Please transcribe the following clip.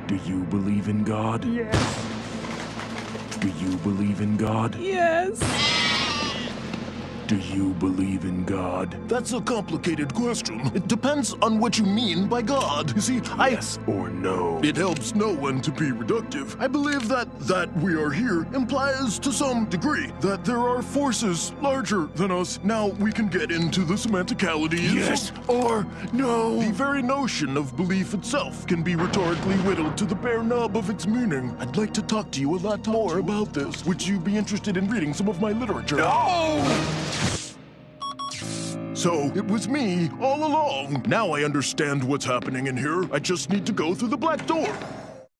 Do you believe in God? Yes. Do you believe in God? Yes. Do you believe in God? That's a complicated question. It depends on what you mean by God. You see, Yes or no? It helps no one to be reductive. I believe that we are here implies to some degree that there are forces larger than us. Now we can get into the semanticalities. Yes or no? The very notion of belief itself can be rhetorically whittled to the bare nub of its meaning. I'd like to talk to you a lot more about this. Would you be interested in reading some of my literature? No! So, it was me all along. Now I understand what's happening in here. I just need to go through the black door.